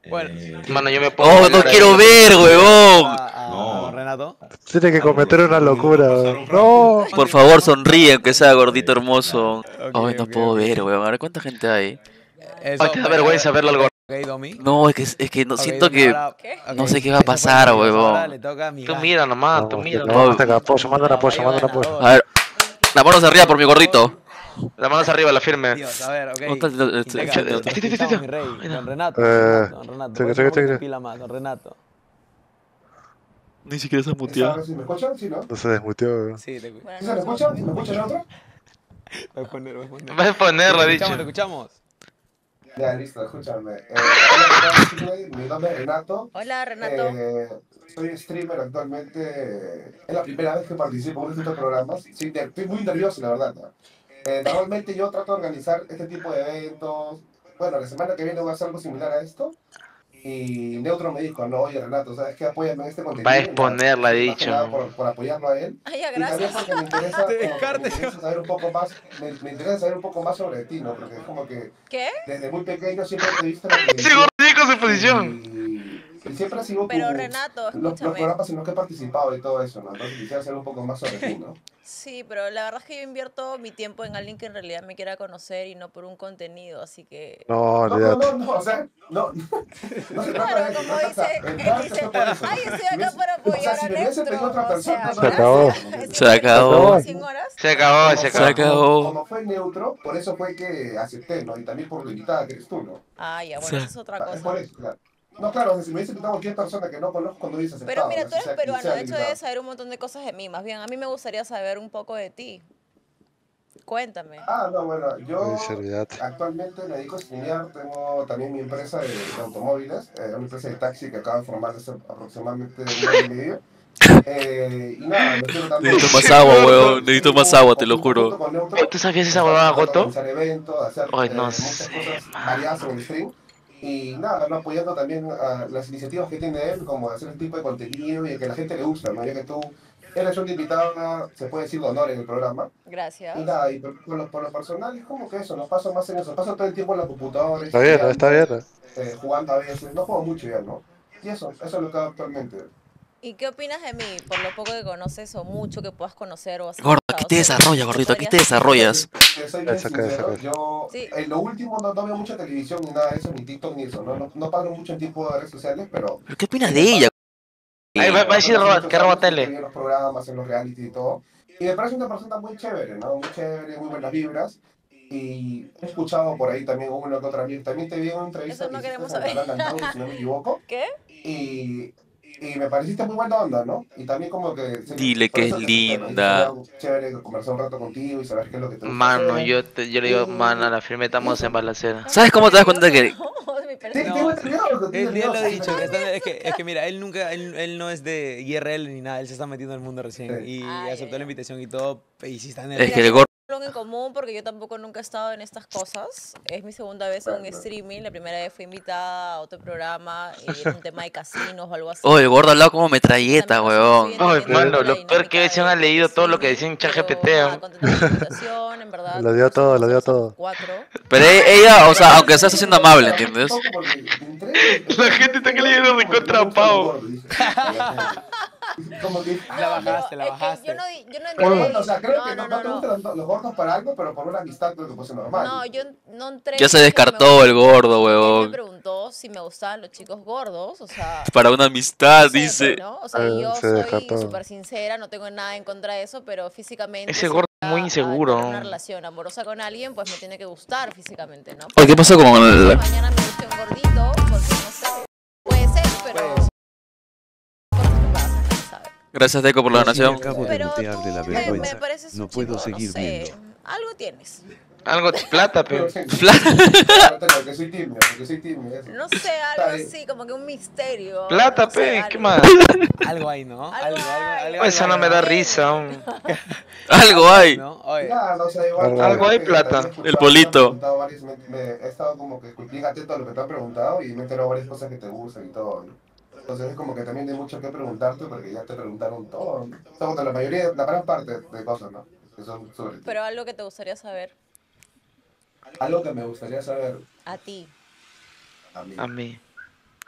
Bueno. Mano, yo me puedo... ¡Oh, no quiero ver, huevón! A Renato. Tiene que cometer una locura. No. Por favor, sonríe, aunque sea gordito hermoso. Ok, Ay, no ok, puedo ok. ver, weón. A ver cuánta gente hay. Eso, Ay, te da vergüenza verlo al gordo. Ok, Domi. No, es que no Ok, siento Domi, que. ahora- No ok, sé qué va a se fue pasar, nervioso, Ahora huevón. le toca a mi Tú gallo. mira nomás, tú Vamos, mira. vamos, tenga apoyo, manda un apoyo, manda un apoyo. A ver. Las manos arriba por mi gordito. Las manos arriba, la firme. Dios, a ver, ok. ¿Dónde está Integra- el neutro? Estamos, mi rey. Don Renato, don Renato. cheque, Ponte cheque, un poquito cheque. pila más, don Renato. Ni siquiera se ha ¿Se muteado. ¿Me escuchan? Sí, ¿no? No se desmuteó. Sí, ¿Sí se me escucha? ¿Se me escucha el otro? voy a poner, voy a poner. Vas a ponerlo, ha Te dicho. escuchamos. Ya, listo, escúchame. Hola, mi nombre es Renato. Hola, Renato. Soy streamer actualmente. Es la primera vez que participo en estos programas. Sí, estoy muy nervioso, la verdad, ¿no? Normalmente yo trato de organizar este tipo de eventos. Bueno, la semana que viene voy a hacer algo similar a esto. Y Neutro me dijo, no, oye Renato, ¿sabes qué? Apóyame en este contenido. Va a exponerla, ha Más que dicho. nada por apoyarlo a él. Ay, ya, Y también gracias. porque me interesa, Te me descartes. interesa saber un poco más, me interesa saber un poco más sobre ti, ¿no? Porque es como que ¿Qué? desde muy pequeño siempre te he visto en la Ese televisión. gordito con su posición. Y siempre ha sido Pero Renato, los escúchame. programas en los que he participado y todo eso, ¿no? Entonces quisiera saber un poco más sobre ti, ¿no? Sí, pero la verdad es que yo invierto mi tiempo en alguien que en realidad me quiera conocer y no por un contenido, así que... No, No, olvídate. o sea, no se trata Claro, de eso, como no se dice, trata- él entrar, dice, se fue por eso. ay, estoy Si me- acá para o sea, apoyar si a me hubiese pedido otra Neutro, o persona, sea, no, Se acabó. Se acabó. 100 horas. Se acabó, se Se acabó. acabó. Como fue neutro, por eso fue que acepté, ¿no? Y también por lo invitada que eres tú, ¿no? Ah, ya, bueno, eso es otra Es por cosa. eso, claro. No, claro, o sea, si me hubiese invitado a cualquier persona que no conozco, no hubiese Pero aceptado. mira, ¿no? tú eres Sea- peruano, sea de hecho invitado. debes saber un montón de cosas de mí. Más bien, a mí me gustaría saber un poco de ti. Cuéntame. Ah, no, bueno, yo Sí, olvídate. actualmente me dedico a estudiar, tengo también mi empresa de automóviles, una empresa de taxi que acaba de formar hace aproximadamente un año y medio. Y nada, me estoy tratando Necesito de- más agua, weón. Necesito más agua, te lo junto juro. con Neutro, ¿Tú sabías esa huevada, tratando de Goto? organizar eventos, hacer Ay, no muchas sé, cosas variadas en el stream. Y nada, ¿no? Apoyando también a las iniciativas que tiene él, como hacer un tipo de contenido y que a la gente le gusta, ¿no? Ya que tú eres una invitada, se puede decir, de honor en el programa. Gracias. Y nada, y por lo personal es como que eso, no paso más en eso, paso todo el tiempo en la computadora, Está bien, ¿no? Está bien. ¿no? jugando a veces, no juego mucho ya, ¿no? Y eso es lo que hago actualmente. ¿Y qué opinas de mí? Por lo poco que conoces o mucho que puedas conocer o has Gordo, escuchado aquí te sobre mí, desarrolla, ¿qué gordito. Aquí te podrías decir? desarrollas. Soy bien Eso, sincero, eso. yo Sí. en lo último no veo mucha televisión ni nada de eso, ni TikTok ni eso, no paro mucho en tipo de redes sociales, pero... ¿Pero qué opinas de ella? Ahí va a decir que roba tele. En los programas, en los reality y todo. Y me parece una persona muy chévere, ¿no? Muy chévere, muy buenas vibras. Y he escuchado por ahí también uno que otra vez. También te vi en una entrevista Eso no que hiciste queremos en el saber. canal Andau, si no me equivoco. ¿Qué? Y me pareciste muy buena onda, ¿no? Y también como que... Dile por que eso es te acepté, ¿no? Y linda. sería algo chévere conversar un rato contigo y saber qué es lo que te gusta Mano, hacer. yo le digo, mano, a la firme estamos en balacera. ¿Sabes cómo te das cuenta que.? No, es mi Sí, persona. tengo nervioso, Él ya lo nervioso. ha dicho, es que mira, él nunca, él no es de IRL ni nada, él se está metiendo en el mundo recién Sí. y Ay, aceptó ay, la ay. invitación y todo, y sí está Es nervioso. que el gordo. Algo en común porque yo tampoco nunca he estado en estas cosas. Es mi segunda vez en un Bueno. streaming. La primera vez fui invitada a otro programa y era un tema de casinos o algo así. Oh, el gordo al lado como metralleta, También no weón. estoy Ay, entendiendo mano, la lo peor que dinámica se han del leído todo lo que streaming, decía en pero ChatGPT. nada, contenta con la invitación, en verdad. Lo dio todo, lo dio Somos todo. 4. Pero ella, o sea, aunque seas haciendo amable, ¿entiendes? La gente está creyendo de contrapao. Como que... La bajaste, la bajaste. Yo no entré. Pero bueno, o sea, creo que no, no te gustan los gordos para algo, pero por una amistad creo que puede ser normal. No, yo no entré. Ya se porque me descartó gustan el los gordo, chicos. Él huevón. me preguntó si me gustaban los chicos gordos, o sea. Para una amistad, no sé, dice. pues, ¿no? O sea, yo Se soy descartó. súper sincera, no tengo nada en contra de eso, pero físicamente. Ese si gordo voy muy a inseguro. tener una relación amorosa con alguien, pues me tiene que gustar físicamente, ¿no? Oye, ¿qué pasó con el.? Mañana me guste un gordito, porque no sé. Puede ser, pero. Cosas que pasan, quién sabe. Gracias, Deco, por la donación. Acabo de Pero mutear de la tú vergüenza. me pareces No un puedo chico, seguir no sé, viendo. algo tienes. Algo de plata, pero. Porque soy tímido, eso. No sé, algo así, como que un misterio. Plata, no sé, pe, algo. ¿qué más? Algo ahí, ¿no? Algo hay. Eso no me da risa. aún. Algo hay. ¿no? Oye, Ya, no sé, igual. Algo hay, plata. también he escuchado, El polito. me han preguntado he estado como que bien atento a lo que te han preguntado y me he enterado varias cosas que te gustan y todo, ¿no? Entonces es como que también hay mucho que preguntarte porque ya te preguntaron todo, ¿no? O sea, bueno, la mayoría, la gran parte de cosas, ¿no? Que son sobre ti. Pero algo que te gustaría saber Algo que me gustaría saber a ti. a mí. A mí.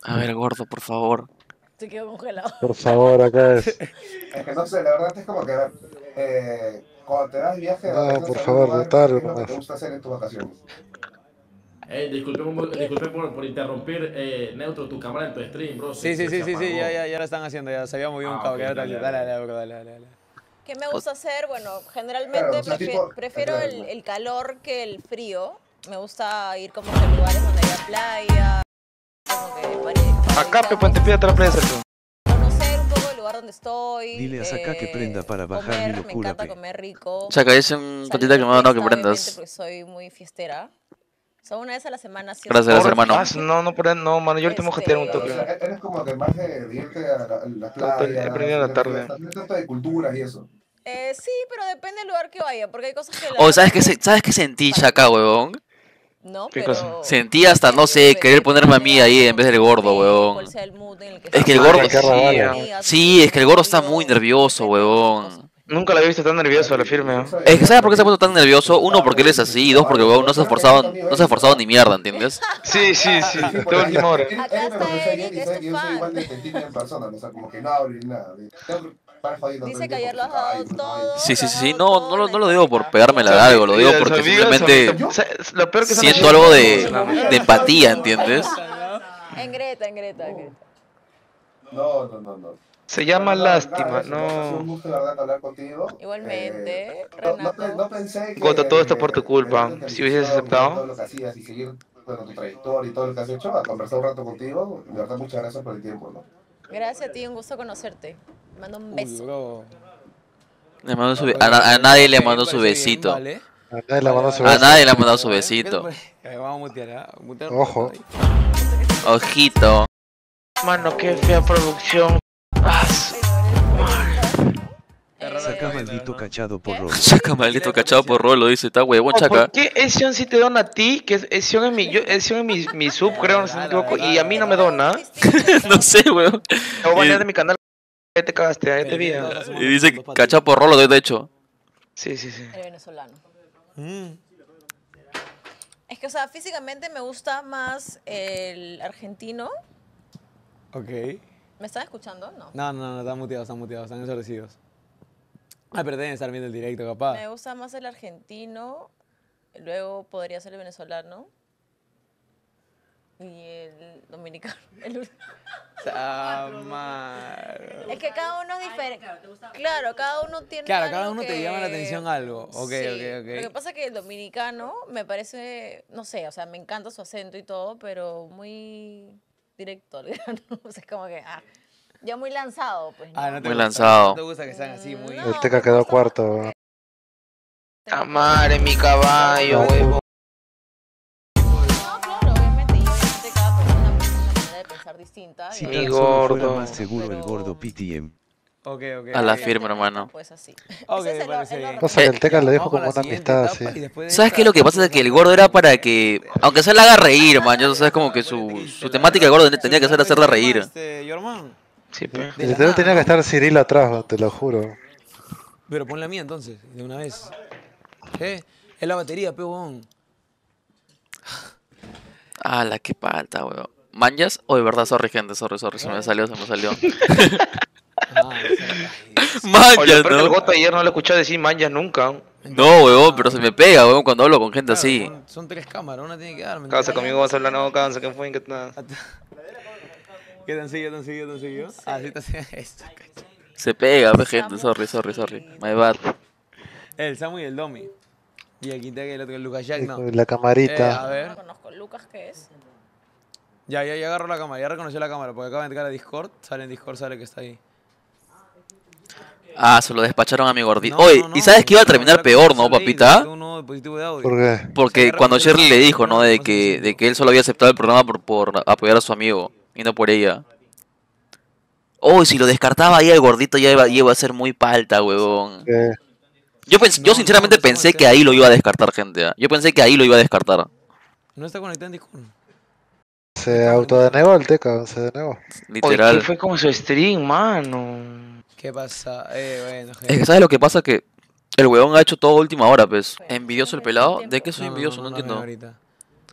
A ver, gordo, por favor. Se quedó congelado. Por favor, acá es. Es que no sé, la verdad es como que, cuando te das viaje de No, vacaciones por a algún favor, lugar, Lautaro, ¿qué es lo que nomás. te gusta hacer en tus vacaciones? Disculpen por interrumpir, Neutro, tu cámara en tu stream, bro. Sí, se ya apagó. lo están haciendo, ya se había movido un Ah, cable. ok, Dale, dale, dale. ¿Qué me gusta hacer? Bueno, generalmente Claro, o sea, tipo- prefiero claro. el calor que el frío. Me gusta ir como que a lugares donde haya playa, como que Acá, pe, Puente Piedra, otra playa cerca. conocer un poco el lugar donde estoy. Dile a Saka que prenda para bajar mi comer, locura, me encanta pe. comer rico. Chaca, dice un salir patita de que me ha dado que fiesta, obviamente, prendas. porque soy muy fiestera. O sea, una vez a la semana sí o Gracias, sí. hermano. No, mano, yo ahorita me voy a jetear un O toque. sea, eres como que más de irte a las Todo el- playas, he aprendido en la ir a tarde. fiestas, no tanto de culturas y eso. Sí, pero depende del lugar que vaya, porque hay cosas que... la Oh, ¿sabes verdad ¿sabes qué sentí, Chaca, huevón? No, ¿Qué pero... cosa? Sentí hasta, no sé, querer ponerme a mí ahí en vez del gordo, huevón. Cuál sea el mood en el que Es que el estés. gordo- Qué rabia. Sí, es que el gordo está muy nervioso, huevón. Nunca la había visto tan nervioso, la firme. Es que ¿sabes por qué se ha puesto tan nervioso? Uno, porque él es así, y dos, porque huevón no se ha esforzado ni mierda, ¿entiendes? Sí, de última hora. Acá Él me está conoce ayer Eric, y es sabe tu que yo soy fan. igual de tímido en persona, o sea, como que no hablo ni nada. Tengo que estar jodiendo todo Dice el que tiempo ayer lo has con su dado caballo, con su todo. caballo. Sí, no lo digo por pegármela de algo, lo digo porque simplemente Lo peor que se me siento ha algo hecho- de empatía, ¿entiendes? En Greta. No. Se llama Nada, lástima, eso, ha sido un no. gusto, de verdad, hablar contigo. Igualmente, No Renato. pensé que... Goto, todo esto por tu culpa. después de tu Si hubieses ambición, aceptado. todo lo que hacías y seguir, bueno, tu trayectoria y todo lo que has hecho, a conversar un rato contigo, de verdad, muchas gracias por el tiempo, ¿no? Gracias a ti, un gusto conocerte. Te mando un beso. Bro. Le mando a nadie le mandó su besito. Vale. A nadie le mandó su A beso. nadie le ha mandado su besito. Vamos a mutear, ¿eh? Mutear Ojo. ahí. Ojito. Mano, qué fea producción. Ah, Saca maldito cachado por rojo. Chaca, maldito cachado por rolo, dice, está huevón, Chaca. ¿Por qué Esión sí te dona a ti? Que Esión es mi sub, creo, no sé si me equivoco, y a mí no me dona. No sé, weón. Te voy a banear de mi canal. Ya te cagaste, ya te vi. Y dice cachado por rolo, de hecho. Sí. El venezolano. Mm. Es que, o sea, físicamente me gusta más el argentino. Ok. ¿Me están escuchando? No. No, están muteados, están ensordecidos. Ah, pero deben estar viendo el directo, capaz. Me gusta más el argentino. Luego podría ser el venezolano. Y el dominicano. Es que cada uno es diferente. Claro, cada uno tiene. Claro, algo cada uno te que- llama la atención algo. Ok. Sí. Lo que pasa es que el dominicano me parece, no sé, o sea, me encanta su acento y todo, pero muy directo al grano. O sea, es como que, ya muy lanzado, pues. Ah, no te Muy gusta, lanzado. No te gusta que sean así, muy... No. El Teca quedó cuarto. Amar en mi caballo, huevo. No, claro, obviamente, y obviamente cada persona tiene una manera de pensar distinta. Si y- Mi tan solo fuera gordo. más seguro el Pero- gordo PTM. Ok. A la Obviamente firme, no hermano. está, Pues así. Ok, Ese es el parece orden. bien. Pasa que el Teca le dijo Vamos con como la una siguiente amistad etapa así. y después de ¿Sabes esta- qué? Lo que pasa es que el gordo era para que, aunque se le haga reír, man, ya sabes como que su temática del gordo tenía que ser hacerla reír. Yorman. Sí, pe. De la Literal nada, tenía que ¿no? estar Cirilo atrás, te lo juro. Pero pon la mía entonces, de una vez. ¿Qué? Es la batería, peón. La que falta, weón. ¿Manjas? O de verdad, sorry, gente, sorry, se me salió. Ah, Oye, Manjas, pero que el ¿no? Goto ayer no lo escuché decir manjas nunca. No, weón, pero se me pega, weón, cuando hablo con gente así. Son 3 cámaras, una tiene que dar. ¿me Causa entiendes? conmigo vas a hablar, no, causa, que fue, que nada. ¿Qué tan seguido? Ah, sí, te sigue. Esto, cacho. Se pega, ve, gente, sorry. My bad. El Samu y el Domi. Y aquí está el otro, el Lucas Jack, no. La A camarita. ver. No conozco. ¿Lucas qué es? Ya agarró la cámara, ya reconoció la cámara, porque acaba de entrar a Discord, sale en Discord, sale que está ahí. Se lo despacharon a mi gordito. No, Oye, no, ¿y sabes que iba a no, terminar no, peor, no, no, papita? Uno dispositivo de audio. ¿Por qué? Porque cuando Shirley le dijo, ¿no? De que él solo había aceptado el programa por apoyar a su amigo y no por ella. Oh, y si lo descartaba ahí el gordito ya iba a ser muy palta, huevón. ¿Qué? Yo sinceramente pensé que ahí lo iba a descartar, gente. Yo pensé que ahí lo iba a descartar. No está conectado en Discord. Se autodenegó el Teca, se denegó. Oye, Literal. ¿qué fue como su stream, mano? ¿Qué pasa? Bueno, Es gente. que, ¿sabes lo que pasa? Que el huevón ha hecho todo a última hora, pues. ¿Envidioso el pelado? ¿De qué soy envidioso? No ven entiendo. ahorita.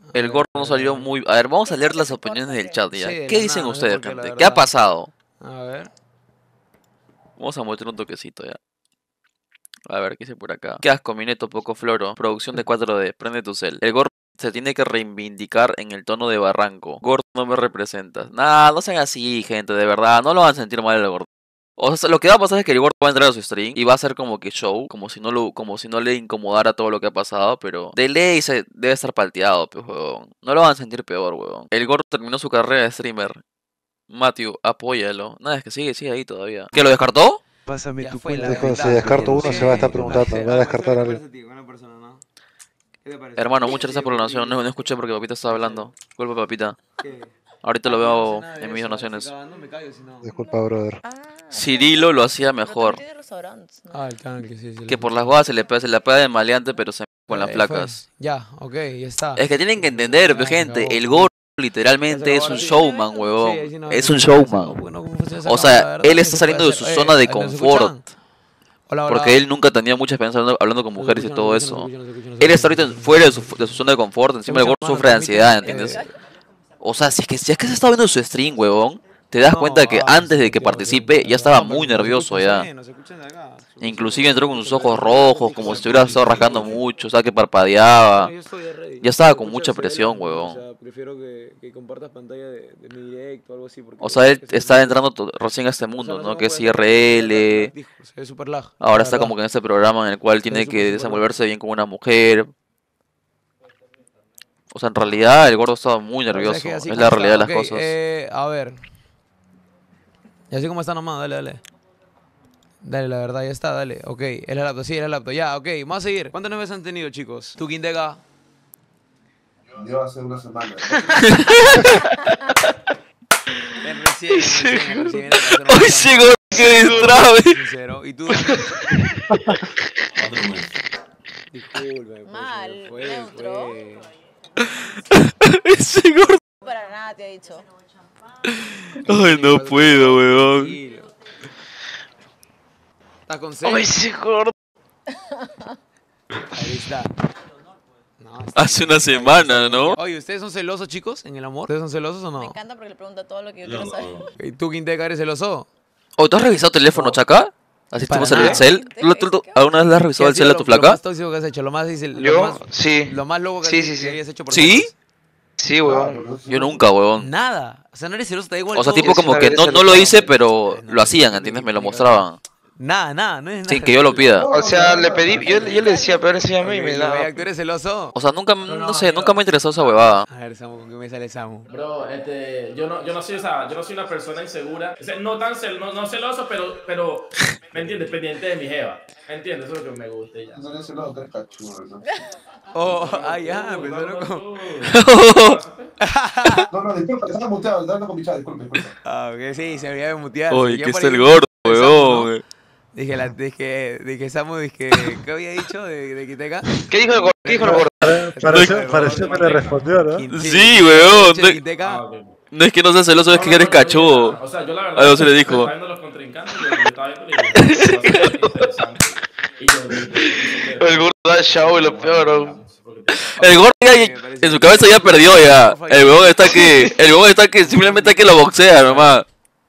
El gordo no salió muy... A ver, vamos a leer las opiniones del chat ya. Sí, de ¿Qué la dicen nada, ustedes, porque la gente? ¿Qué ha verdad- pasado? A ver. Vamos a mostrar un toquecito ya. A ver, ¿qué dice por acá? Qué asco, Mineto, poco floro. Producción de 4D, prende tu cel. El gordo se tiene que reivindicar en el tono de Barranco. Gordo, no me representas. Nah, no sean así, gente, de verdad. No lo van a sentir mal el gordo. O sea, lo que va a pasar es que el gordo va a entrar a su stream y va a hacer como que show, como si no le incomodara todo lo que ha pasado, pero de ley se debe estar palteado, pues, huevón. No lo van a sentir peor, huevón. El gordo terminó su carrera de streamer. Matthew, apóyalo. Nada, es que sigue ahí todavía. ¿Que lo descartó? Pásame Ya tu fue la cuenta. Dijo, verdad. si descarto uno, se va a estar Ok, preguntando, ok. ¿va a descartar ¿Qué a te alguien? parece a ti, buena persona, no? ¿Qué te parece? Hermano, muchas gracias por la donación. No escuché porque papita estaba hablando. Disculpa, papita. ¿Qué? Ahorita lo Ah, yo no sé veo nada de en mis eso, donaciones. estoy acabando, me callo, si no. Disculpa, brother. Ah, Cirilo lo hacía pero mejor. también tiene restaurantes, ¿no? Ah, el tanque, sí, sí. Que por las bodas se la pega de maleante, pero se con las flacas. Ya, ok, ya está. Es que tienen que entender, Ya, se gente. acabó. El gordo literalmente Ya se es acabó, un ahora sí. showman, Sí, huevón. ahí sí no- Es no un se puede hacer, showman. no, bueno, ¿cómo funciona esa O cámara? sea, La verdad, él no está se saliendo puede de su hacer. zona de ¿nos confort. escuchan? Hola, hola. Porque él nunca tenía mucha experiencia hablando con mujeres y Nos todo escuchan, eso. nos escuchan, Él está ahorita fuera de su zona de confort. Encima el gordo Escucha, sufre de mano, ansiedad, permíteme, ¿entiendes? O sea, si es que se está viendo su stream, huevón, te das cuenta que antes de que participe ya estaba muy nervioso ya. Inclusive entró con sus ojos rojos, como si estuviera estado rascando mucho, o sea, que parpadeaba. Ya estaba con mucha presión, huevón. Prefiero que compartas pantalla de mi directo o algo así. O sea, él está entrando recién a este mundo, ¿no? Que es IRL. Se ve super lag. Ahora está como que en este programa en el cual tiene que desenvolverse bien con una mujer. O sea, en realidad el gordo estaba muy nervioso. Es la realidad de las cosas. A ver. Y así como está nomás, dale, dale. Dale, la verdad, ya está, dale. Ok, es la laptop, sí, es la laptop. Ya, ok, vamos a seguir. ¿Cuántos nuevos han tenido, chicos? ¿Tú, Quinteca? Yo hace una semana. Recién. ¡Ay, ese gordo que destrave! Sincero. ¿Y tú? Disculpe. Mal, fue. neutro. Ese gordo. Para nada te he dicho. Ay, no puedo, weón. Tranquilo. ¿Estás con sed? ¡Ay, ese gordo! Ahí está. No, Hace una semana, ¿no? Oye, ¿ustedes son celosos, chicos, en el amor? ¿Ustedes son celosos o no? Me encanta porque le pregunta todo lo que yo quiero saber. ¿Y tú, Quinteca, eres celoso? ¿O tú has revisado teléfono, Chaca? ¿Así Para te el nada. cel? ¿Tú alguna vez le has revisado el cel a tu Lo flaca? más tóxico que has hecho, lo más... Yo, sí. Lo más loco que, Sí, has- sí, que sí. hayas hecho por ¿Sí? celos. Sí, weón. Yo nunca, weón. Nada. O sea, no eres celoso, te da igual O sea, todo. tipo sí como una que vez no se lo lo hice, estaba- pero lo hacían, ¿entiendes? Me lo mostraban. Nada, no es nada. Sin que yo lo pida. O sea, le pedí, yo le decía, pero enséñame y me daba. Oye, ¿tú eres celoso? O sea, nunca, no sé, nunca me interesó esa huevada. A ver, Samu, ¿con qué me sale Samu? Bro, yo no soy una persona insegura. O sea, no tan no celoso, pero ¿me entiendes? Pendiente de mi jeva. ¿Me entiendes? Eso es lo que me gusta y ya. No eres celoso, eres cachorro, ¿no? Ya, empezaron con... No, disculpa, que estaba muteado, estaba con bichada, disculpe. Ok, sí, se había de mutear. Oye, Yo que por está ahí- el gordo, Samu, weón. ¿no? Dije, Samu, ¿qué había dicho de Quinteca? ¿Qué dijo el gordo? ¿Qué dijo el gordo? Pareció que le respondió, ¿no? Sí, weón. ¿De Quinteca? Ok. No es que no seas celoso, es que eres cachudo. O sea, yo la verdad. Algo se le dijo. Estaba viendo los contrincantes y yo estaba viendo y dije, "Qué interesante". Y yo El gordo da show y lo peor, weón. El gordo ya, en su cabeza ya perdió ya. El huevón está que simplemente que lo boxea nomás.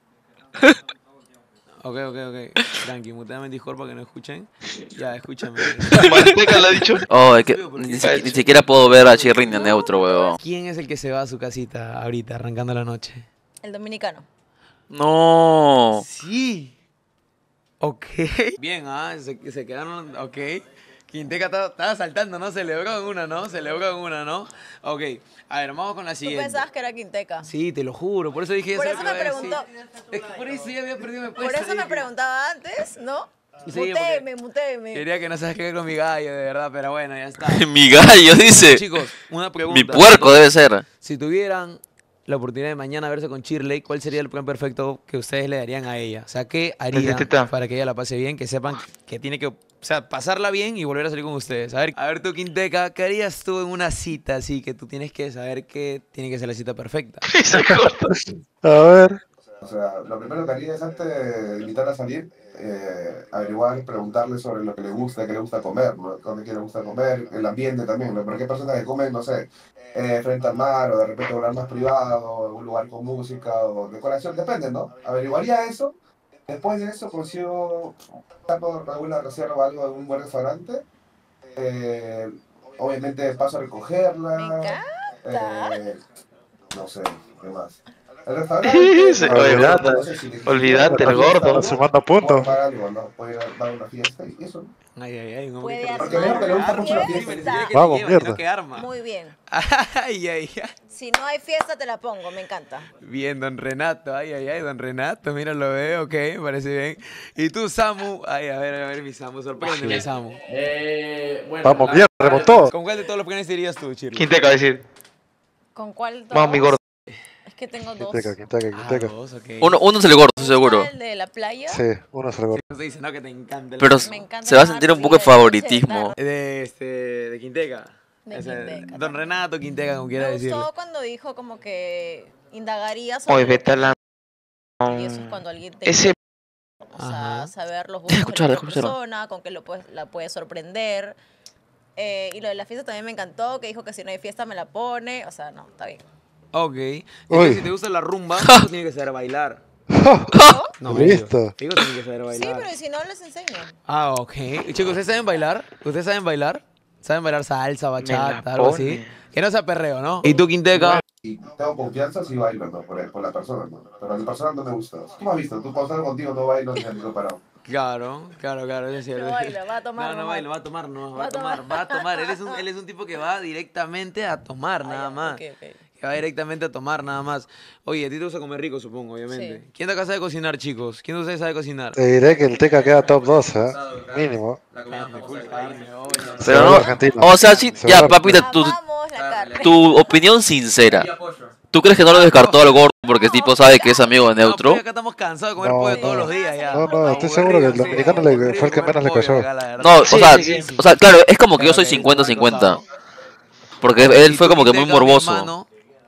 Ok. Tranqui, muteame en Discord para que no escuchen. Ya, escúchame. Manteca le ha dicho. Oh, es que ni siquiera puedo ver a Chirri ni a Neutro, huevón. ¿Quién es el que se va a su casita ahorita, arrancando la noche? El dominicano. No. Sí. Ok. Bien, se quedaron, ok. Quinteca estaba saltando, ¿no? Celebró en una, ¿no? Ok, a ver, vamos con la Tú siguiente. pensabas que era Quinteca. Sí, te lo juro, por eso dije Por eso. eso me preguntó. Es que por eso ya había perdido mi Por puesto. eso me dije. preguntaba antes, ¿no? Sí, Mutéeme. Quería que no sabes qué ver con mi gallo, de verdad, pero bueno, ya está. Mi gallo, dice. Chicos, una pregunta. Mi puerco debe ser. Si tuvieran la oportunidad de mañana verse con Shirley, ¿cuál sería el plan perfecto que ustedes le darían a ella? O sea, ¿qué harían Teta. para que ella la pase bien? Que sepan que tiene que, o sea, pasarla bien y volver a salir con ustedes. A ver tú, Quinteca, ¿qué harías tú en una cita así que tú tienes que saber que tiene que ser la cita perfecta? Ese gordo. A ver. O sea, lo primero que haría es antes de invitarla a salir, averiguar, preguntarle sobre lo que le gusta, qué le gusta comer, ¿no? Dónde quiere le gusta comer, el ambiente también, ¿no? Porque hay personas que comen, no sé, frente al mar o de repente un lugar más privado, un lugar con música o decoración, depende, ¿no? Averiguaría eso. Después de eso consigo por alguna reserva o algo de un buen restaurante. Eh, Obviamente paso a Me recogerla. encanta. No sé, ¿qué más? El restaurante, Sí, no, olvídate, no sé si le olvídate, el quiero gordo. algo, Está sumando puedo puntos. armar algo, ¿no? Puedo ir a dar una fiesta y eso. Ay, ay, ay, un hombre Puede que Porque veo que le gusta mucho la fiesta. fiesta. que Vamos, lleva, mierda. sino que arma. Muy bien. Ay, ay, ay. Si no hay fiesta, te la pongo. Me encanta. Bien, don Renato, ay, ay, ay, don Renato, mira, lo veo, ok, me parece bien. Y tú, Samu, ay, a ver, mi Samu, sorpréndeme, Samu. Bueno, Vamos, la- mierda, remontó. ¿Con cuál de todos los planes irías tú, Chirlo? Quinteca, decir. ¿Con cuál? Vamos, mi dos? gordo. Es que tengo dos. Quinteca, quinteca, Ah, quinteca. dos, ok. Uno es el gordo, estoy seguro. ¿El de la playa? Sí, uno es el gordo. Usted dice, no, que te encanta el Pero Me encanta se va a el mar, sentir un sí, poco de de noche, de favoritismo. tarde. de Quinteca. De Ese, Quinteca, don Renato Quinteca, como quiera Me decirlo. gustó cuando dijo como que indagaría Oye, sobre vete a la... y eso es cuando alguien te Ese... o sea, Ajá. saber los gustos de Escucharla, la otra escucharla. persona, con que la puede sorprender. Y lo de la fiesta también me encantó, que dijo que si no hay fiesta me la pone. O sea, no, está bien. Ok. Uy. Entonces, si te gusta la rumba, tú tienes que saber bailar. No, Listo. Digo, tienes que saber Sí, bailar. pero ¿y si no les enseño? Ah, ok. Y chicos, ¿ustedes saben bailar? ¿Ustedes saben bailar? ¿Saben bailar salsa, bachata, la algo así? pone. Que no sea perreo, ¿no? ¿Y tú, Quinteca? Y tengo confianza si bailo, ¿no? Por la persona, ¿no? Pero la persona no me gusta. Tú me has visto, tú pasando contigo no bailo ni amigo parado. Claro, eso es cierto. No baila, va a tomar No, no nomás. baila, va a tomar, no, Va va a a tomar, tomar. va a tomar. Él es un tipo que va directamente a tomar, nada más. Ok, ok. Que va directamente a tomar, nada más. Oye, a ti te gusta comer rico, supongo, obviamente. Sí. ¿Quién de acá sabe cocinar, chicos? ¿Quién de ustedes sabe cocinar? Te diré que el Teca queda top 2, ¿eh? Mínimo. Pero Seguro no, argentino. o sea, sí, ya, Seguro papita, Amamos la carne. tu opinión sincera. ¿Tú crees que no lo descartó al gordo porque el tipo sabe que es amigo de No, Neutro? pues acá estamos cansados de comer No, pollo no. todos los días ya. No, no, estoy seguro que el dominicano le- fue el que menos le cayó. No, Sí, sí, sí. o sea, claro, es como que yo soy 50-50. Porque él fue como que muy morboso.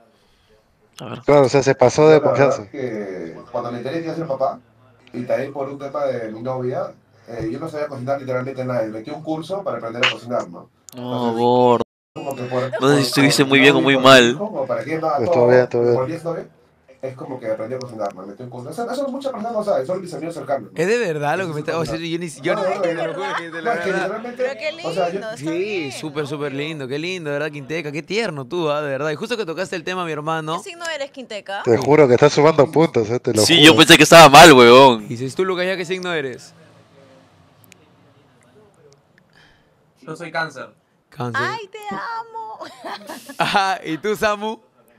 A ver. Claro, o sea, se pasó de La verdad confianza. es que cuando me enteré que iba a ser papá, y también por un tema de mi novia, yo no sabía cocinar literalmente nada. Y metí un curso para aprender a cocinar, ¿no? No, gordo. Como que No sé si estuviste muy bien o muy mal. Como para que no, Estuvo bien, estuvo bien. Por 10 novia, es como que aprendí a cocinar, me metí un curso. Eso muchas personas no saben, son mis amigos cercanos. ¿no? Es de verdad lo que me está... O sea, yo ni... Yo No, no, no, te no, lo juro que de No, la es que verdad. literalmente, Pero qué lindo, o sea, está Sí, bien. súper lindo, qué lindo, de verdad, Quinteca, qué tierno tú, de verdad. Y justo que tocaste el tema, mi hermano, ¿Qué signo eres, Quinteca? Te juro que estás sumando puntos, te lo Sí, juro. yo pensé que estaba mal, weón. dices tú, Lucas, ¿ya qué signo eres? Yo soy cáncer. Cáncer. ¡Ay, te amo! Ajá, ¿y tú, Samu?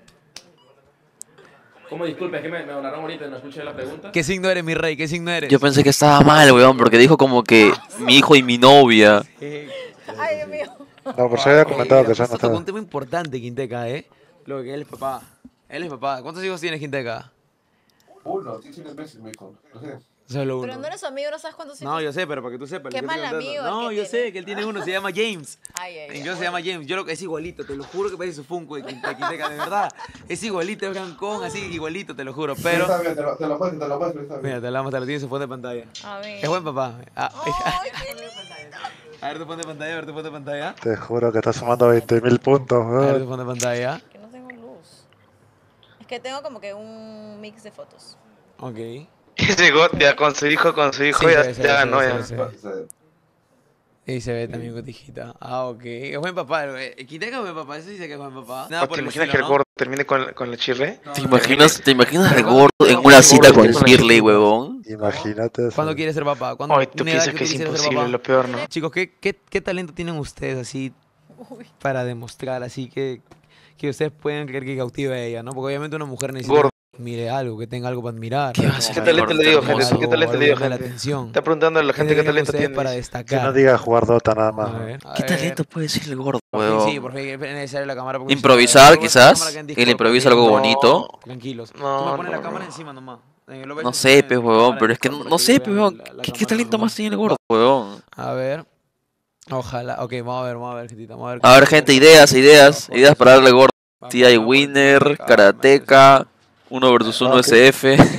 ¿Cómo? Disculpe, es que me hablaron ahorita y no escuché la pregunta. ¿Qué signo eres, mi rey? ¿Qué signo eres? Yo pensé que estaba mal, weón, porque dijo como que mi hijo y mi novia. ¡Ay, Dios mío! No, pero yo había comentado que ya no Justo tocó estaba. un tema importante, Quinteca, ¿eh? Lo que él es papá. Él es papá. ¿Cuántos hijos tienes, Quinteca? uno, 17 meses, me dijo. No sé. Solo uno. Pero no eres su amigo, no sabes cuántos No, hijos. yo sé, pero para que tú sepas. Qué lo que mal estoy contando. amigo el No, que yo tiene. sé que él tiene uno, se llama James. Ay, ay, En ay. inglés se llama James. Yo lo que es igualito, te lo juro que parece su Funko de Quinteca, de verdad. Es igualito, es brancón, así igualito, te lo juro. Pero, Está bien, te lo muestro, está bien. mira, te la vamos, te lo tienes en su fondo de pantalla. A ver. Es buen papá. Ah, ¡Ay, qué lindo! a ver tu fondo de pantalla, a ver tu fondo de pantalla. Te juro que estás sumando 20.000 puntos, A ver tu weón. fondo de pantalla. Que no tengo luz. Es que tengo como que un mix de fotos. Ok. Ese gordo ya con su hijo Sí, ya, se ve, ya ganó ya. se ve. Y se ve también cotijita. Ah, ok. Es buen papá. Quinteca es buen papá, eso dice que es buen papá. Nada ¿O por ¿Te el imaginas estilo, que el ¿no? gordo termine con la chirre? ¿Te imaginas al gordo en una cita con Shirley, huevón? Imagínate eso. ¿Cuándo quieres ser papá? ¿Cuándo, Ay, tú una edad piensas que es tú quisieras ser imposible, papá? lo peor, ¿no? Chicos, ¿qué talento tienen ustedes así Uy. para demostrar así que ustedes puedan creer que cautive a ella, ¿no? Porque obviamente una mujer necesita Gordo. que mire algo, que tenga algo para admirar. ¿Qué ¿no? vas a ¿Qué hacer, talento gordo? le digo, Está gente? hermoso. ¿Qué talento le digo, Algo que llame la gente? atención. Está preguntando a la gente qué tienen talento ustedes tiene. para Que destacar. no diga jugar Dota nada más. A ver, ¿Qué talento puede decir el gordo, Por fin, sí, huevón? por fin, es necesario la cámara. porque Improvisar, si no, quizás. cámara en Que Discord, le improvisa porque algo no- bonito. Tranquilos. Tú No, me pones la no, cámara no. encima nomás. No sé, pues, huevón, pero es que no sé, pues, huevón. ¿Qué talento más tiene el gordo, huevón? A ver. Ojalá. Ok, vamos a ver, gentita. Vamos a ver. A ver, gente, ideas para darle gordo. TI Winner, Karateka, 1 vs 1 SF.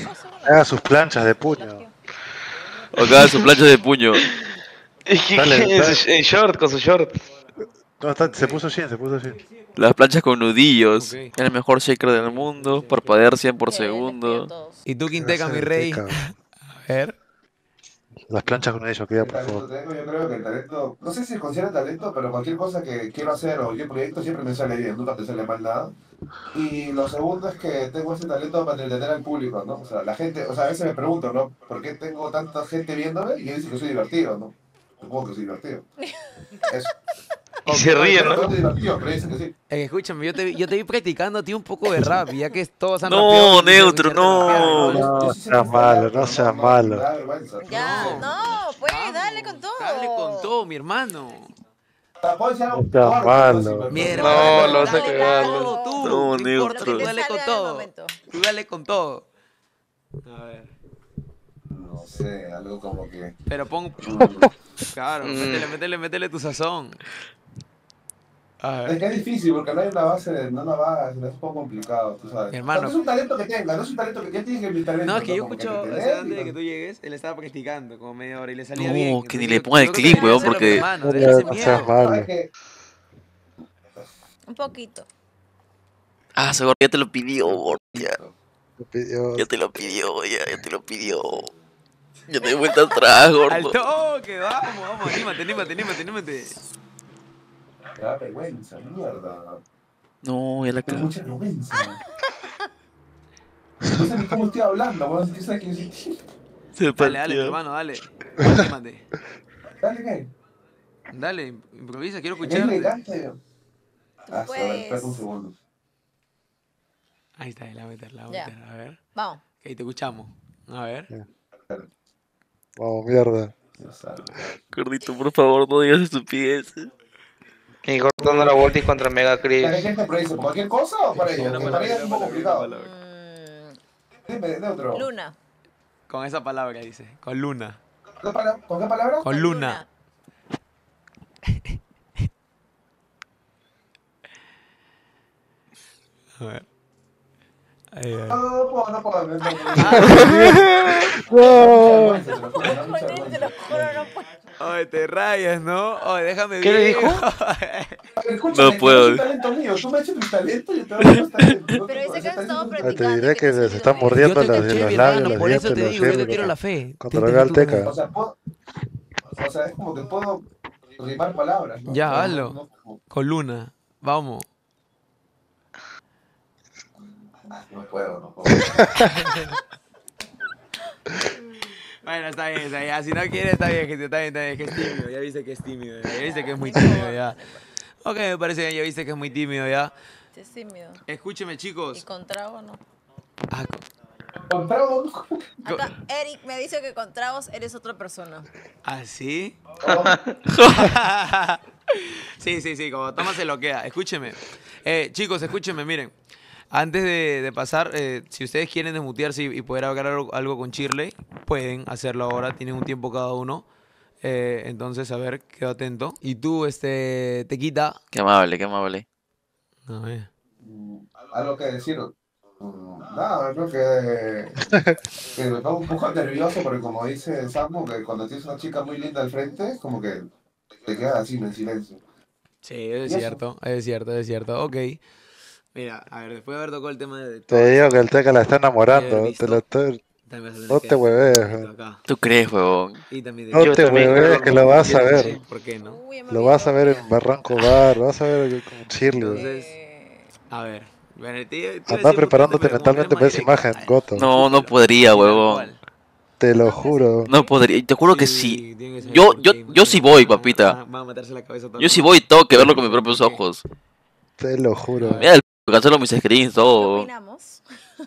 Haga sus planchas de puño. O acá su plancha de puño. Dale, En short, con su short. No, se puso 100, se puso 100. Las planchas con nudillos. Ok. El mejor shaker del mundo. Parpadear 100 por Ok, les pido a segundo. todos. ¿Y tú, Quinteca, mi rey? A ver. Las planchas con ellos, queda El por talento favor. tengo, yo creo que el talento, no sé si se considera talento, pero cualquier cosa que quiero hacer o cualquier proyecto siempre me sale bien, nunca te sale mal nada. Y lo segundo es que tengo ese talento para entretener al público, ¿no? O sea, la gente, o sea, a veces me pregunto, ¿no? ¿Por qué tengo tanta gente viéndome? Y yo digo que soy divertido, ¿no? Supongo que soy divertido. Eso. Y se ríe, No ¿no? soy divertido, pero dicen que sí. Escúchame, yo te vi practicando a ti un poco de rap, ya que todos han No, rapeado, quise neutro, escucharte rapear, no. No Sí sé seas freestylear, malo, pero no seas me malo. da vergüenza. Ya, sé. no, pues Vamos, dale con todo. Dale con todo, mi hermano. O sea, puedo decir algo No seas corto, malo. así, pero Mi no, hermano, No, lo vas a dale cagar, con ¿no? todo tú. No, No importa, neutro. tú dale con Lo que te salga todo. del momento. Tú dale con todo. A ver. No sé, algo como que... Pero pon. Claro, métele tu sazón. A Es ver. que es difícil porque no hay una base, no una base, es un poco complicado, tú sabes. Mi O hermano. sea, no es un talento que tenga, no es un talento que ya tiene que mi talento. No, es que yo Como escucho, que o tener sea, y antes de que no- tú llegues, él estaba practicando como media hora y le salía No, bien. que ni Entonces le yo ponga el creo que clip, debería weón, hacerlo, porque- hermano, No, deja ese no seas miedo. No, malo. es que... Un poquito. Ah, seguro ya te lo pidió, gordo, ya. Me pidió- Ya te lo pidió, ya te lo pidió. Ya te di vuelta atrás, Al gordo. toque, vamos, anímate. Me da vergüenza, mierda. No, ya la Tengo cago. mucha vergüenza. No sé ni cómo estoy hablando, bueno, si sabes que yo sí. Se Dale, mi partió. hermano, dale. Anímate. Dale, ¿qué? Dale, improvisa, quiero Es escucharte. elegante. Tú A ver, espera un puedes. segundo. Ahí está, la voy a meter, Ya. A ver. Vamos. Ok, te escuchamos. A ver. Vamos, mierda. Dios santo. Gordito, por favor, no digas estupideces. Y cortando la vuelta y contra Mega Chris. ¿Qué quieres que precise? ¿Por cualquier cosa o para ella? Una Porque palabra, para ella es un poco complicado. Dime, neutro. Luna. Con esa palabra dice. Con luna. ¿Con qué palabra? Con luna. A ver. Ahí, ahí. No puedo, no puedo. Te lo juro, no puedo. Oye, te rayas, ¿no? Oye, déjame ¿Qué le bien. dijo? Escúchame, No puedo. Es un talento mío. Tú me echas tu talento y yo te doy otro talento. Pero dice que has estado Ah, practicando. te diré y que te ha se están salido mordiendo Yo te los escuché, mi labios, hermano, los por eso dientes, te los digo, yo te círculos. tiro la fe. Contra Te el entendí tú Galteca. con O eso. sea, o sea, es como que puedo rimar palabras. ¿no? Ya, Pero hazlo. Con luna. Vamos. No puedo, no puedo. Bueno, está bien. Si no quiere, está bien, gente, está bien, que es tímido. Ya viste que es tímido, ya viste que es muy tímido, ya. Ok, me parece bien, ya viste que es muy tímido, ya. Sí, es tímido. Escúcheme, Y chicos. con trago no. Ah, Con trago, Acá Eric me dice que con tragos eres otra persona. ¿Ah, sí? Sí, como toma se lo queda. Escúcheme. Chicos, escúchenme, miren. Antes de pasar, si ustedes quieren desmutearse y poder hablar algo con Shirley, pueden hacerlo ahora, tienen un tiempo cada uno. Entonces, a ver, quedo atento. Y tú, Tequita. Qué amable, qué amable. A ver. algo que decir. Nada, creo que me pongo un poco nervioso porque como dice Samu, que cuando tienes una chica muy linda al frente, es como que te quedas así en silencio. Sí, es ¿Y cierto, es cierto. Ok. Mira, a ver, después de haber tocado el tema de... Te digo que el Teca la está enamorando. visto. Te lo estoy... También vas a tener No que te hacer un hueves, poquito eh. acá. ¿Tú crees, huevón? Y también de... No Yo te también hueves, creo que lo vas a que ver. Sí, ¿por qué no? Uy, ya me Lo olvidé vas a ver dónde. en Barranco Bar, lo vas a ver con Shirley. Entonces, Eh, a ver. Bueno, te iba a Anda decir un preparándote pero como mentalmente es para más esa directa, imagen, Goto. No, no chúpalo. podría, Y tal huevón. cual. Te lo No, que sí. juro. No podría. Te juro que sí. Sí, tiene que ser Yo porque sí voy, van a- papita. van a matarse la cabeza todos Yo los sí demás. voy, tengo que verlo con mis propios ¿Por qué? ojos. Te lo juro. A Mira el cancelo mis screens, ¿Qué todo. opinamos?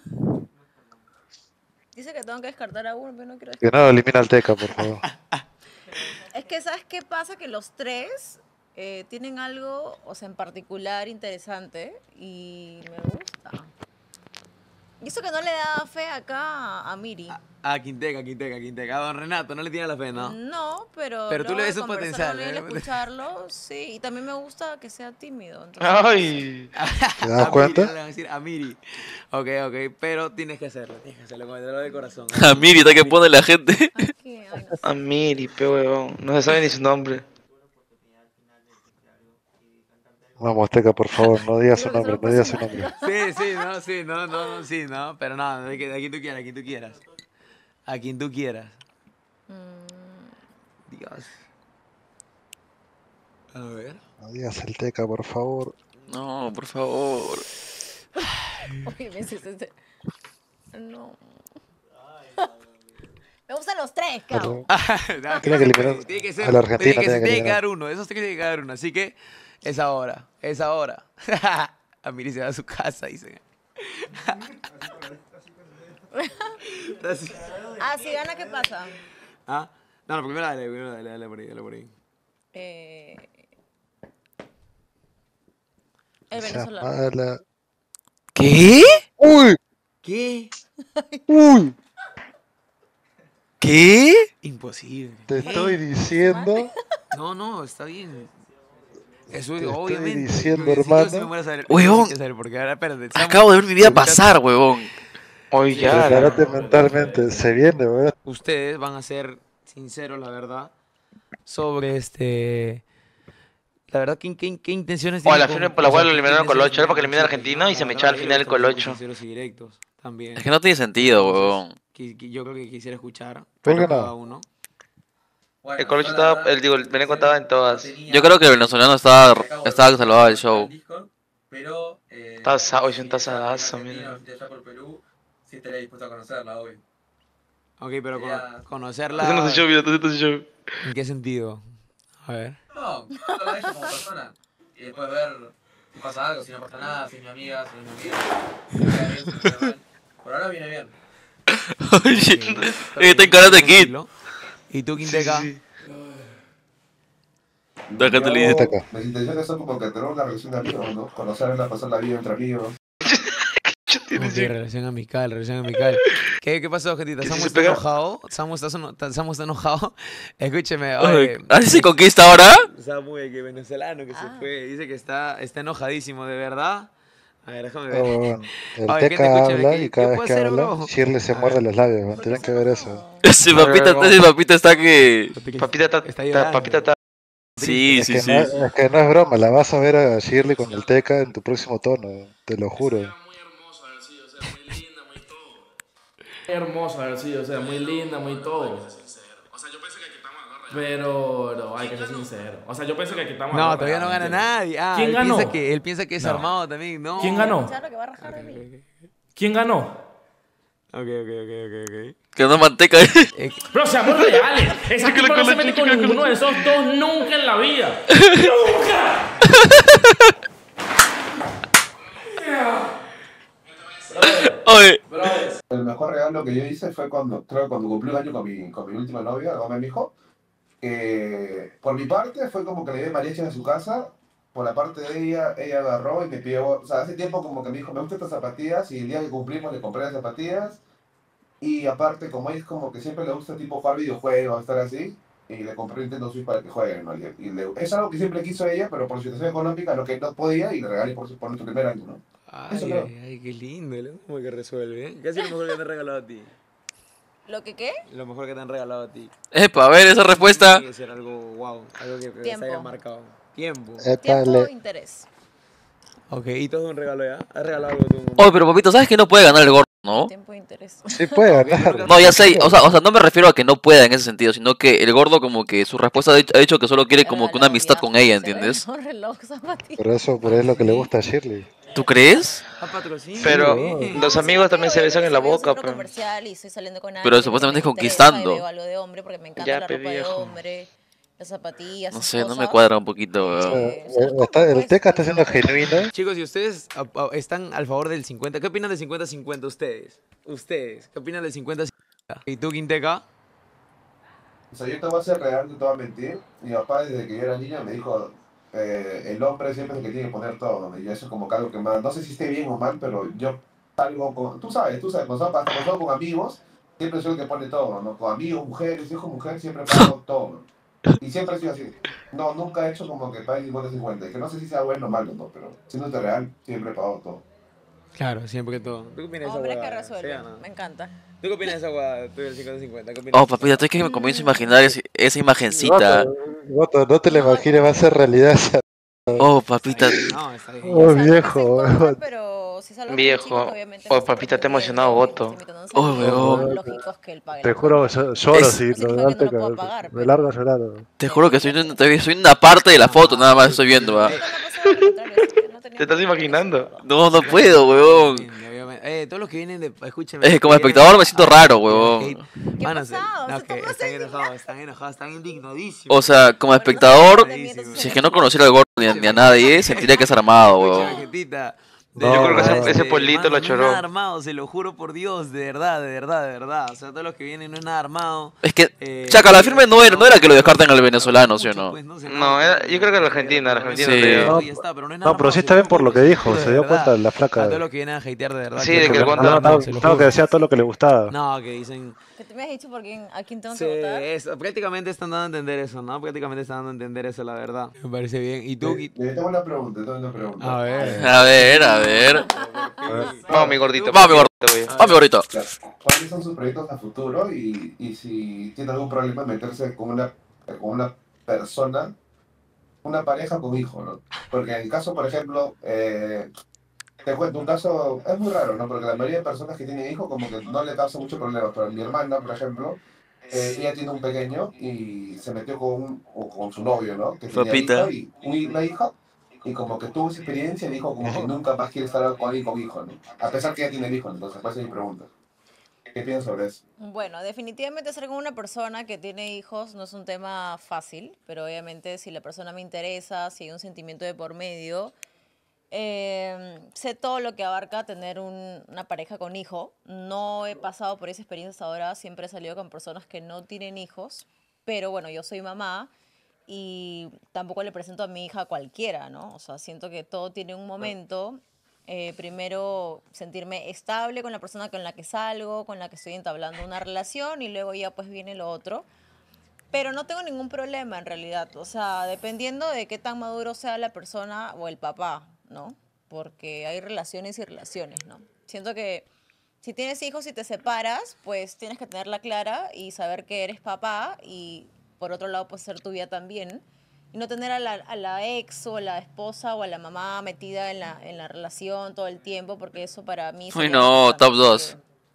Dice que tengo que descartar a uno, pero no quiero Que descartar. no elimina al Teca, por favor. Es que, ¿sabes qué pasa? Que los tres tienen algo, o sea, en particular interesante y me gusta. Y eso que no le da fe acá a Miri. A Quinteca. A don Renato, no le tiene la fe, ¿no? No, pero. Pero tú le luego ves de su conversar potencial, con él, ¿eh? escucharlo, sí. Y también me gusta que sea tímido. Entonces, Ay. ¿Te das A cuenta? Miri, le van a decir a Miri. Ok, pero tienes que hacerlo, cometerlo de corazón. A Mirita que pone la gente. aquí, ay, no sé. A Miri, pe huevón. No se sabe ni su nombre. Vamos, Teca, por favor, no digas su Creo que nombre, solo no digas su personal. nombre. Sí, no, pero nada, de quien tú quieras, a quien tú quieras. Dios. A ver. No digas el Teca, por favor. No, por favor. Oye, me hiciste. No. Me gustan los tres, cabrón. No, Tiene que eliminar tiene que ser, a la Argentina, tiene que tiene que quedar eliminar. uno, eso tiene que quedar uno, así que es ahora. A Miri se va a su casa, dicen. Ah, si gana, ¿qué pasa? ¿Ah? No, primero dale por ahí. El Esa venezolano. mala. ¿Qué? ¡Uy! ¿Qué? ¡Uy! ¿Qué? Imposible. Te estoy diciendo. No, está bien. Eso es Te estoy obviamente. diciendo, yo sí hermano. me muero a saber. Huevón. Yo sí quiero saber, porque ahora, espérate. Acabo de ver mi vida pasar, huevón. Hoy ya. Prepárate mentalmente. Se viene, ¿verdad? Ustedes van a ser sinceros, la verdad, sobre la verdad, ¿qué intenciones O tienen la firme por la cual lo eliminaron Colocho. Era para que elimine a Argentina y se me echaba al final el Colocho. Sinceros y directos, también. Es que no tiene sentido, huevón. Yo creo que quisiera escuchar ¿Por qué cada no? uno. El Colocho estaba, el Veneco estaba en todas. Yo creo que el venezolano estaba salvado del show. Pero. Hoy sí un tasadazo, mira. Ya por Perú, sí estaría dispuesto a conocerla, obvio. Ok, pero Ya. conocerla. Eso no se show, mira, tú se show. ¿En qué sentido? A ver. No, conocerla a ella como persona. Y después ver si pasa algo, si no pasa nada, si es mi amiga, si no es mi amiga. Si me cae bien, si me cae mal. Por ahora viene bien. Oye, está en cara de Kid. Tranquilo. ¿Y tú, Quinteca? Déjate leer. Está acá. Mis intenciones son como que tener una relación de amigos, ¿no? Conocerla, pasar la vida entre amigos. Ok, relación amical. ¿Qué pasó, gentita? ¿Que si ¿Samu se está pega? enojado? ¿Samu está enojado? Escúcheme, Oye, oye. ¿así se conquista ahora? Samu, el que venezolano que se Ah. fue, dice que está enojadísimo, ¿de verdad? A ver, déjame Oh, ver. bueno. El Oye, gente, Teca escúchame, habla ¿qué y cada vez puedo que hacer, habla, bro? Shirley se A muerde ver. los labios. ¿No? Tienen que ver eso. Ese papita está que... Papita llorando. papita está. Sí, Es sí, que, sí. es que no es broma, la vas a ver a Shirley con el Teca en tu próximo tono, te lo juro. Muy hermosa haber sido, o sea, muy linda, muy todo. Pero no, hay que ser sincero. O sea, yo pensé que quitamos No, todavía no gana nadie. Ah, ¿Quién ganó? Él piensa que es No. armado también, ¿no? ¿Quién ganó? Claro que va a rajar de mí. ¿Quién ganó? Ok. Que no manteca. Pero seamos reales. Esa tipo no se mete con ninguno de esos dos nunca en la vida. Oye, El mejor regalo que yo hice fue cuando cumplí un año con mi última novia, la mamá de mi hijo. Por mi parte fue como que le di mariachi a su casa. Por la parte de ella agarró y me pidió, o sea, hace tiempo como que me dijo, me gustan estas zapatillas, y el día que cumplimos le compré las zapatillas. Y aparte, como ella es como que siempre le gusta tipo jugar videojuegos, estar así, y le compré Nintendo Switch para que juegue, ¿no? Es algo que siempre quiso ella, pero por situación económica lo que no podía, y le regalé por nuestro primer año, ¿no? Eso creo. Ay, qué lindo, como que resuelve, ¿eh? Casi lo mejor que te han regalado a ti. ¿Lo que qué? Lo mejor que te han regalado a ti. epa, a ver esa respuesta. Tiene que ser algo wow, algo que se Tiempo. haya marcado. Tiempo. Tiempo, Épale. interés. Ok, y todo es un regalo ya. ¿Has regalado algo tú? Oye, pero papito, ¿sabes que no puede ganar el gordo, no? Tiempo, interés. Sí puede ganar. No, ya sé, o sea, no me refiero a que no pueda en ese sentido, sino que el gordo como que su respuesta ha dicho que solo quiere como que una amistad con ella, ¿entiendes? Un reloj, zapatillas. Por eso es lo que le gusta a Shirley. ¿Tú crees? Patrocinio. Pero bien. los amigos también se besan en la boca, pero. pero. Comercial y estoy saliendo con Pero alguien, supuestamente me interesa conquistando. y veo algo de hombre porque me encanta Ya, la pe, ropa de viejo. hombre, las zapatillas, No esas sé, no me cosas. cuadra un poquito, O weón. sea, el Teca está siendo genuino. Chicos, ¿y ustedes están al favor del 50? ¿Qué opinan del 50-50 ustedes? ¿Ustedes? ¿Qué opinan del 50-50? ¿Y tú, Quinteca? O sea, yo te voy a ser real, no te voy a mentir. Mi papá, desde que yo era niño, me dijo, el hombre siempre es el que tiene que poner todo, ¿no? Y eso es como que algo que más, no sé si esté bien o mal, pero yo salgo con, tú sabes, cuando salgo con amigos, siempre soy el que pone todo, ¿no? Con amigos, mujeres, hijos, mujeres, siempre pago todo. Y siempre he sido así. No, nunca he hecho como que pague 50-50. Que no sé si sea bueno o malo, ¿no? Pero siendo real, siempre he pagado todo. Claro, siempre que todo. ¿Tú qué opinas de esa Hombres que huevada? resuelven. ¿Sí o no? Me encanta. ¿Tú qué opinas de esa huevada? Tú del 50-50. ¿Qué opinas? Oh, papita, estoy que me comienzo a imaginar esa imagencita. Goto, no te la No, imagines, va a ser realidad esa. Oh, papita. No, está bien. Oh, O sea, no que viejo, esté en contra, weón. pero si salgo con chicos, Viejo. obviamente Oh, no estoy papita, te he pretendiendo emocionado, que me Goto. esté invitando a un Oh, salir, weón. lo lógico es que él pague Te la juro, cuenta. lloro Es- si No lo significa que no lo delante, pueda pagar, me pero largo llorando. Te juro que estoy en una parte de la foto, nada más estoy viendo, va. nunca me ha pasado lo contrario, así que no tenía ¿Te estás ningún interés, imaginando? la verdad. No, no puedo, weón. Obviamente. Todos los que vienen de. Escúchame. Es que los como que vienen espectador me siento raro, tirar weón. hate, ¿Qué van a ha ser- pasado? No, Se que tomó están ese enojados, están indignadísimos. O sea, como Pero no espectador, se mientas, si es que no conociera al gordo ni a nadie, sentiría que es armado, Escúchame, weón. gentita. No, Yo creo que no, ese polito mano, lo no choró. es nada armado, se lo juro por Dios, de verdad, de verdad, de verdad. O sea, todos los que vienen no es nada armado. Es que, Chaca, la firme no era que lo descarten al venezolano, ¿sí o no? Pues, se No, nota, yo creo que la Argentina Sí. te dio. No, ya está, pero no es nada No, pero sí armado, está se bien lo por juro, lo que se lo dijo, juro, se de dio verdad. cuenta la A flaca. todos los que vienen a hatear de verdad. Sí, que de que el no, gordo- no, No, se lo no, que juro. decía todo lo que le gustaba. No, que dicen. Que tú me has dicho a quién tengo Sí, que votar. eso, prácticamente están dando a entender eso, ¿no? Prácticamente están dando a entender eso, la verdad. Me parece bien. ¿Y tú? Tengo una pregunta, A ver. A ver, a ver. Vamos, mi gordito. Vamos, mi gordito. güey. Vamos, mi gordito. ¿Cuáles son sus proyectos a futuro y si tiene algún problema en meterse con una persona, una pareja con hijo, ¿no? Porque en el caso, por ejemplo, te cuento un caso, es muy raro, ¿no? Porque la mayoría de personas que tienen hijos como que no le causa mucho problema, pero mi hermana, por ejemplo, ella tiene un pequeño y se metió con su novio, ¿no? Que tenía Papita. una hija, y como que tuvo esa experiencia y dijo como que nunca más quiere estar con alguien con hijo, ¿no? A pesar que ella tiene el hijo, entonces, pues esa es mi pregunta. ¿Qué piensas sobre eso? Bueno, definitivamente ser con una persona que tiene hijos no es un tema fácil, pero obviamente si la persona me interesa, si hay un sentimiento de por medio, sé todo lo que abarca tener una pareja con hijo. No he pasado por esa experiencia hasta ahora, siempre he salido con personas que no tienen hijos, pero bueno, yo soy mamá y tampoco le presento a mi hija a cualquiera, ¿no? O sea, siento que todo tiene un momento. Primero sentirme estable con la persona con la que salgo, con la que estoy entablando una relación y luego ya pues viene lo otro. Pero no tengo ningún problema en realidad, o sea, dependiendo de qué tan maduro sea la persona o el papá, ¿no? Porque hay relaciones y relaciones, ¿no? Siento que si tienes hijos y te separas, pues tienes que tenerla clara y saber que eres papá y por otro lado pues ser tu vida también. Y no tener a la ex o a la esposa o a la mamá metida en la relación todo el tiempo, porque eso para mí Uy, sería no, estresante, top 2.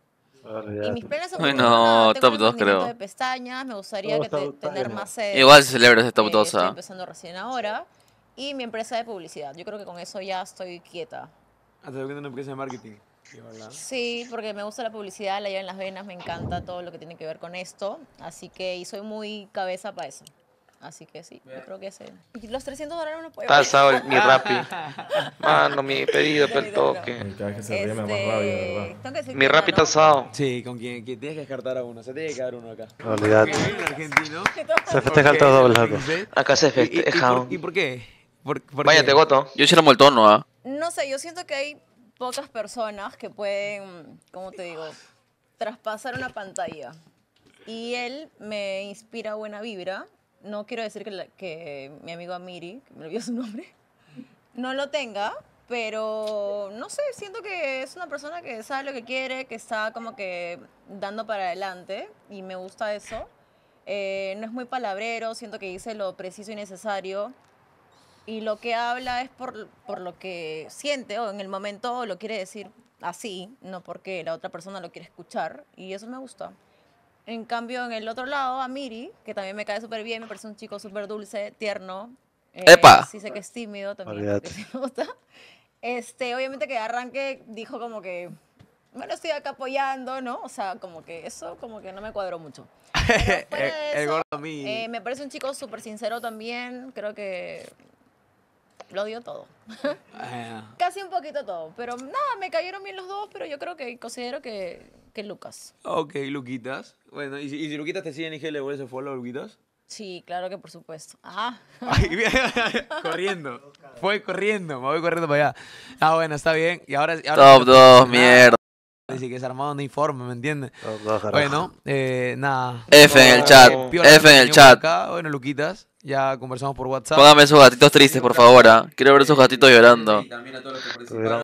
y mis planes a Uy, futuro, no, nada, tengo top un 2 emprendimiento creo. de pestañas, me gustaría No, que está tener bien. más sedes. Igual se celebra ese top 2, Estoy ¿ah? empezando recién ahora. Y mi empresa de publicidad. Yo creo que con eso ya estoy quieta. Hasta viendo una empresa de marketing. Sí, ¿verdad? Sí, porque me gusta la publicidad, la llevo en las venas, me encanta todo lo que tiene que ver con esto. Así que, y soy muy cabeza para eso. Así que sí, yo creo que sí. Y los $300 no los puedo Está alzado mi Rappi. Mano, mi pedido, No, el no, no. toque. Cada vez que se ríe me da más rabia, de verdad. tengo que decir Mi que Rappi está no. alzado. Sí, con quien tienes que descartar a uno. Se tiene que quedar uno acá. Olvídate. Porque viene un argentino. Se festeja el todo doble, loco. Acá se ¿Y festeja. por qué? ¿Por Váyate, qué? Goto. Yo hiciéramos el tono, ¿ah? No sé, yo siento que hay pocas personas que pueden, ¿cómo te digo?, traspasar una pantalla. Y él me inspira buena vibra. No quiero decir que mi amigo Amiri, que me olvidó su nombre, no lo tenga, pero no sé, siento que es una persona que sabe lo que quiere, que está como que dando para adelante y me gusta eso. No es muy palabrero, siento que dice lo preciso y necesario. Y lo que habla es por lo que siente o en el momento lo quiere decir así, no porque la otra persona lo quiere escuchar. Y eso me gusta. En cambio, en el otro lado, a Miri, que también me cae súper bien, me parece un chico súper dulce, tierno. ¡Epa! Sí sé que es tímido también, Olvídate. porque sí me gusta. Obviamente que de arranque dijo como que, bueno, estoy acá apoyando, ¿no? O sea, como que eso como que no me cuadró mucho. Pero fuera de El eso, gordo a mí. me parece un chico súper sincero también, creo que lo dio todo. Casi un poquito todo, pero nada, me cayeron bien los dos, pero yo creo que considero que Lucas. Ok, Luquitas. Bueno, ¿y si Luquitas te sigue en IG, le vuelves a follow, Luquitas? Sí, claro que por supuesto. Ah. Ay, corriendo. Fue corriendo, me voy corriendo para allá. Ah, bueno, está bien. Y ahora Top 2, mierda. Dice que es armado un uniforme, ¿me entiendes? No, carajo. Bueno, nada. F en el chat. Piola, F en el por chat. acá. Bueno, Luquitas, ya conversamos por WhatsApp. Póngame esos gatitos tristes, por favor. Quiero ver esos gatitos llorando. Y también a todos los que Tuvieron